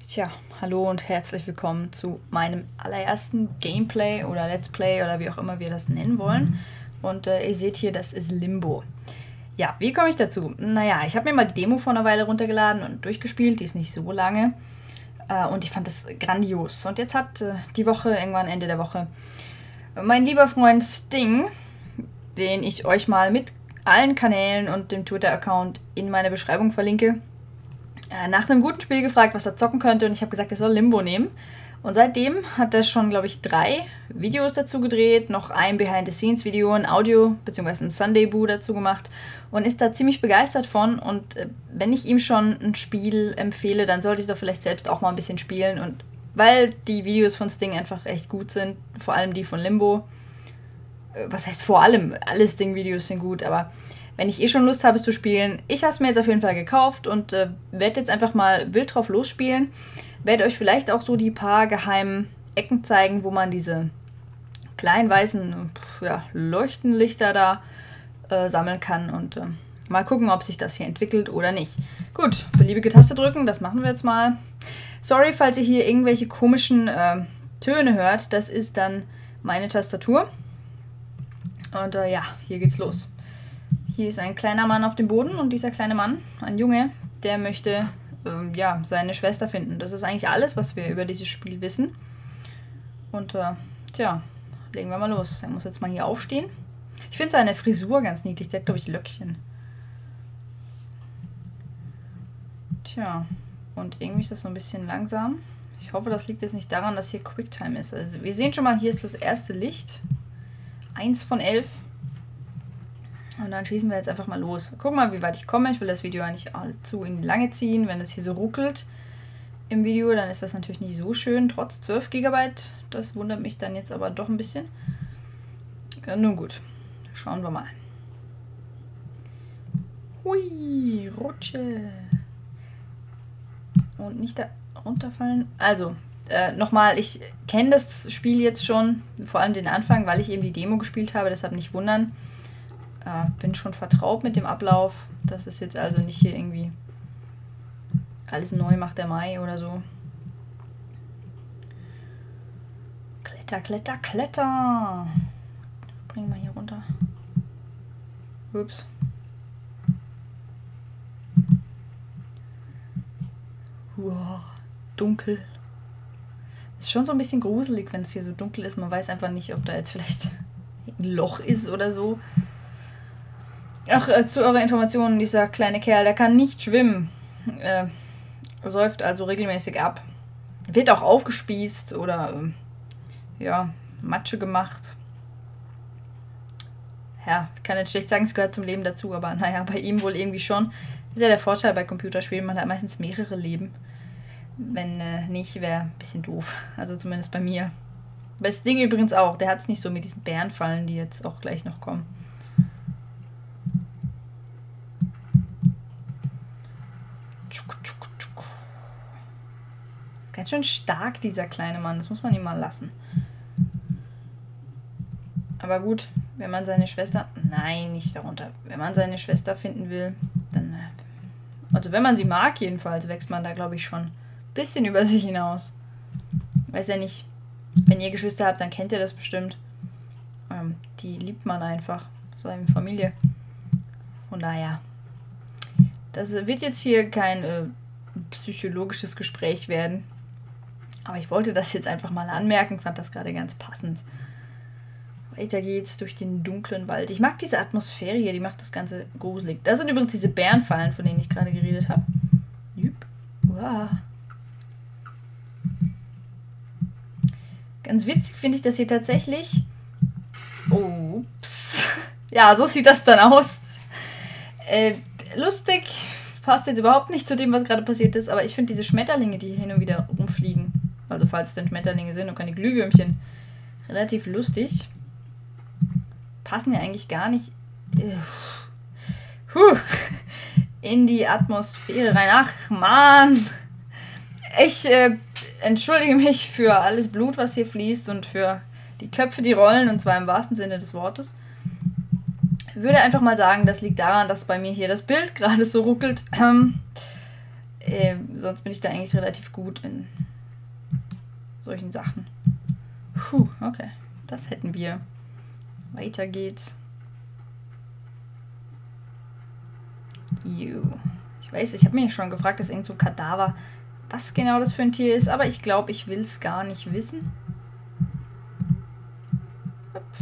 Tja, hallo und herzlich willkommen zu meinem allerersten Gameplay oder Let's Play oder wie auch immer wir das nennen wollen. Und ihr seht hier, das ist Limbo. Ja, wie komme ich dazu? Naja, ich habe mir mal die Demo vor einer Weile runtergeladen und durchgespielt, die ist nicht so lange. Und ich fand das grandios. Und jetzt hat die Woche, irgendwann Ende der Woche, mein lieber Freund Sting, den ich euch mal mit allen Kanälen und dem Twitter-Account in meiner Beschreibung verlinke, nach einem guten Spiel gefragt, was er zocken könnte, und ich habe gesagt, er soll Limbo nehmen. Und seitdem hat er schon, glaube ich, 3 Videos dazu gedreht, noch ein Behind-the-Scenes-Video, ein Audio- bzw. ein Sunday-Boo dazu gemacht und ist da ziemlich begeistert von. Und wenn ich ihm schon ein Spiel empfehle, dann sollte ich doch vielleicht selbst auch mal ein bisschen spielen. Und weil die Videos von Sting einfach echt gut sind, vor allem die von Limbo, was heißt vor allem, alle Sting-Videos sind gut, aber wenn ich eh schon Lust habe, es zu spielen, ich habe es mir jetzt auf jeden Fall gekauft und werde jetzt einfach mal wild drauf losspielen. Werde euch vielleicht auch so die paar geheimen Ecken zeigen, wo man diese kleinen weißen Leuchtenlichter da sammeln kann und mal gucken, ob sich das hier entwickelt oder nicht. Gut, beliebige Taste drücken, das machen wir jetzt mal. Sorry, falls ihr hier irgendwelche komischen Töne hört, das ist dann meine Tastatur. Und ja, hier geht's los. Hier ist ein kleiner Mann auf dem Boden und dieser kleine Mann, ein Junge, der möchte seine Schwester finden. Das ist eigentlich alles, was wir über dieses Spiel wissen. Und tja, legen wir mal los. Er muss jetzt mal hier aufstehen. Ich finde seine Frisur ganz niedlich. Der hat, glaube ich, Löckchen. Tja, und irgendwie ist das so ein bisschen langsam. Ich hoffe, das liegt jetzt nicht daran, dass hier Quicktime ist. Also wir sehen schon mal, hier ist das erste Licht. 1 von 11. Und dann schießen wir jetzt einfach mal los. Guck mal, wie weit ich komme. Ich will das Video ja nicht allzu in die Lange ziehen. Wenn es hier so ruckelt im Video, dann ist das natürlich nicht so schön, trotz 12 GB. Das wundert mich dann jetzt aber doch ein bisschen. Ja, nun gut, schauen wir mal. Hui, Rutsche. Und nicht da runterfallen. Also, nochmal, ich kenne das Spiel jetzt schon, vor allem den Anfang, weil ich eben die Demo gespielt habe, deshalb nicht wundern. Bin schon vertraut mit dem Ablauf. Das ist jetzt also nicht hier irgendwie alles neu macht der Mai oder so. Kletter, kletter, kletter. Bringen wir hier runter. Ups. Wow, dunkel. Ist schon so ein bisschen gruselig, wenn es hier so dunkel ist. Man weiß einfach nicht, ob da jetzt vielleicht ein Loch ist oder so. Ach, zu eurer Information, dieser kleine Kerl, der kann nicht schwimmen. Säuft also regelmäßig ab. Wird auch aufgespießt oder, Matsche gemacht. Ja, kann jetzt schlecht sagen, es gehört zum Leben dazu, aber naja, bei ihm wohl irgendwie schon. Das ist ja der Vorteil bei Computerspielen, man hat meistens mehrere Leben. Wenn nicht, wäre ein bisschen doof. Also zumindest bei mir. Bei Sting übrigens auch, der hat es nicht so mit diesen Bärenfallen, die jetzt auch gleich noch kommen. Ganz schön stark, dieser kleine Mann. Das muss man ihm mal lassen. Aber gut, wenn man seine Schwester... Nein, nicht darunter. Wenn man seine Schwester finden will, dann... Also wenn man sie mag jedenfalls, wächst man da, glaube ich, schon ein bisschen über sich hinaus. Weiß ja nicht. Wenn ihr Geschwister habt, dann kennt ihr das bestimmt. Die liebt man einfach. Seine Familie. Von daher. Das wird jetzt hier kein psychologisches Gespräch werden. Aber ich wollte das jetzt einfach mal anmerken, fand das gerade ganz passend. Weiter geht's durch den dunklen Wald. Ich mag diese Atmosphäre hier, die macht das Ganze gruselig. Das sind übrigens diese Bärenfallen, von denen ich gerade geredet habe. Wow. Ganz witzig finde ich das hier tatsächlich. Ups. Ja, so sieht das dann aus. Lustig. Passt jetzt überhaupt nicht zu dem, was gerade passiert ist, aber ich finde diese Schmetterlinge, die hier hin und wieder rumfliegen, also falls es denn Schmetterlinge sind und keine Glühwürmchen, relativ lustig. Passen ja eigentlich gar nicht in die Atmosphäre rein. Ach, Mann! Ich entschuldige mich für alles Blut, was hier fließt und für die Köpfe, die rollen, und zwar im wahrsten Sinne des Wortes. Ich würde einfach mal sagen, das liegt daran, dass bei mir hier das Bild gerade so ruckelt. Sonst bin ich da eigentlich relativ gut in solchen Sachen. Puh, okay. Das hätten wir. Weiter geht's. Ich weiß, ich habe mich schon gefragt, dass irgend so ein Kadaver, was genau das für ein Tier ist, aber ich glaube, ich will es gar nicht wissen. Hüpf.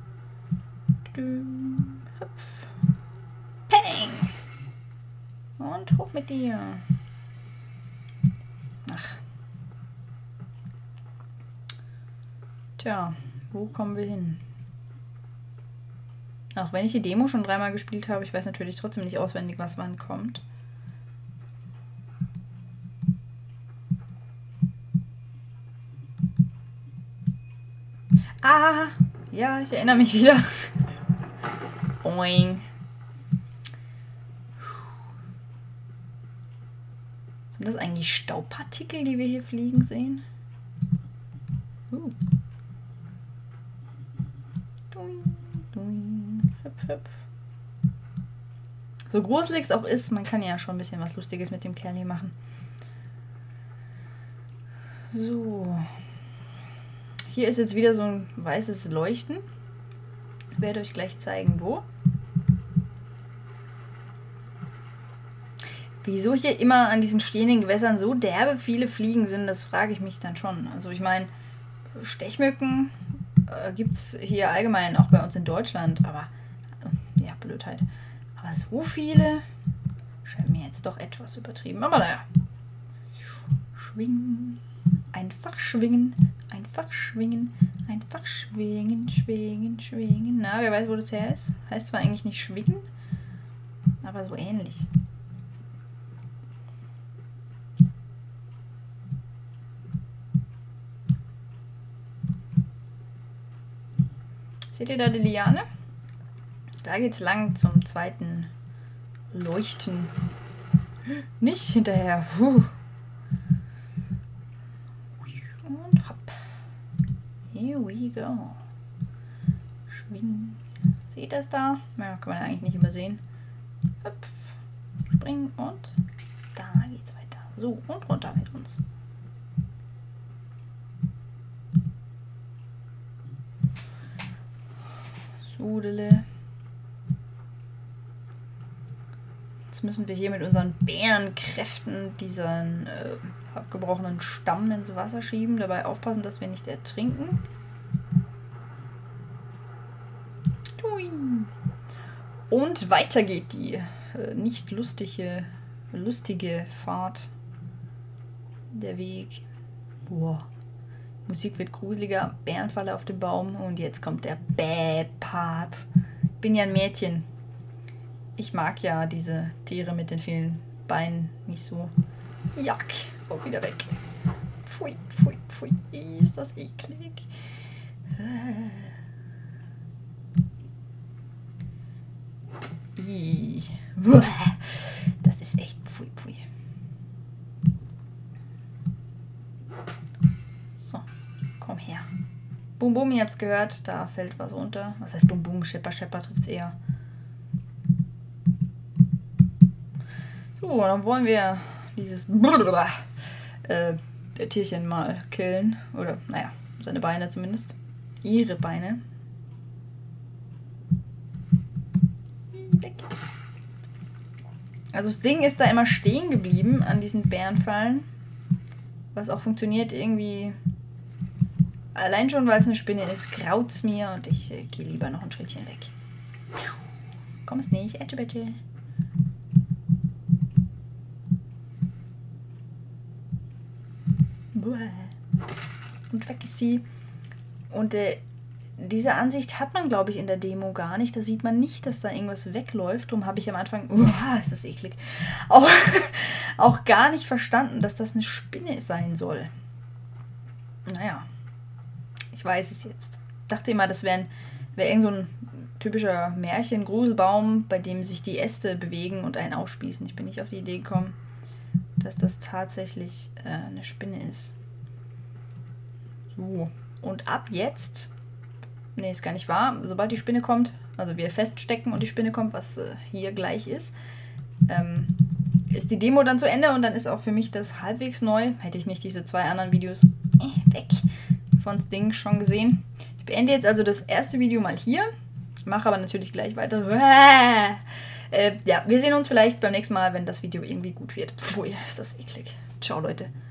Hüpf. Peng! Und hoch mit dir. Ach. Tja, wo kommen wir hin? Auch wenn ich die Demo schon 3-mal gespielt habe, ich weiß natürlich trotzdem nicht auswendig, was wann kommt. Ah, ja, ich erinnere mich wieder. Boing. Sind das eigentlich Staubpartikel, die wir hier fliegen sehen? Hüpf, hüpf. So gruselig es auch ist, man kann ja schon ein bisschen was Lustiges mit dem Kerl hier machen. So. Hier ist jetzt wieder so ein weißes Leuchten. Ich werde euch gleich zeigen, wo. Wieso hier immer an diesen stehenden Gewässern so derbe viele Fliegen sind, das frage ich mich dann schon. Also ich meine, Stechmücken gibt es hier allgemein, auch bei uns in Deutschland, aber ja, Blödheit. Aber so viele scheint mir jetzt doch etwas übertrieben. Aber naja. Schwingen. Einfach schwingen. Einfach schwingen. Einfach schwingen. Schwingen. Schwingen. Na, wer weiß, wo das her ist? Heißt zwar eigentlich nicht schwingen, aber so ähnlich. Seht ihr da die Liane? Da geht's lang zum zweiten Leuchten. Nicht hinterher. Und hopp. Here we go. Schwingen. Seht ihr das da? Ja, kann man ja eigentlich nicht übersehen. Hüpf. Springen und da geht's weiter. So, und runter mit uns. Sudele. Jetzt müssen wir hier mit unseren Bärenkräften diesen abgebrochenen Stamm ins Wasser schieben. Dabei aufpassen, dass wir nicht ertrinken. Und weiter geht die nicht lustige Fahrt. Der Weg. Boah. Musik wird gruseliger, Bärenfalle auf dem Baum und jetzt kommt der Bäh-Part. Bin ja ein Mädchen. Ich mag ja diese Tiere mit den vielen Beinen nicht so. Jack, oh, wieder weg. Pfui, pfui, pfui, ist das eklig. Das ist echt pfui, pfui. Komm her. Bum bum, ihr habt's gehört, da fällt was runter. Was heißt bum bum? Schepper, Schepper trifft's eher. So, dann wollen wir dieses Tierchen mal killen. Oder, naja, seine Beine zumindest. Ihre Beine. Weg. Also das Ding ist da immer stehen geblieben an diesen Bärenfallen. Was auch funktioniert irgendwie. Allein schon, weil es eine Spinne ist, graut's mir und ich gehe lieber noch ein Schrittchen weg. Komm es nicht, bitte. Und weg ist sie. Und diese Ansicht hat man, glaube ich, in der Demo gar nicht. Da sieht man nicht, dass da irgendwas wegläuft. Darum habe ich am Anfang, ist das eklig, auch gar nicht verstanden, dass das eine Spinne sein soll. Naja. Ich weiß es jetzt. Ich dachte immer, das wäre irgend so ein typischer Märchen-Gruselbaum, bei dem sich die Äste bewegen und einen aufspießen. Ich bin nicht auf die Idee gekommen, dass das tatsächlich eine Spinne ist. So. Und ab jetzt, nee, ist gar nicht wahr, sobald die Spinne kommt, also wir feststecken und die Spinne kommt, was hier gleich ist ist die Demo dann zu Ende und dann ist auch für mich das halbwegs neu. Hätte ich nicht diese 2 anderen Videos weg von das Ding schon gesehen. Ich beende jetzt also das erste Video mal hier. Ich mache aber natürlich gleich weiter. Ja, wir sehen uns vielleicht beim nächsten Mal, wenn das Video irgendwie gut wird. Pfui, ist das eklig. Ciao, Leute.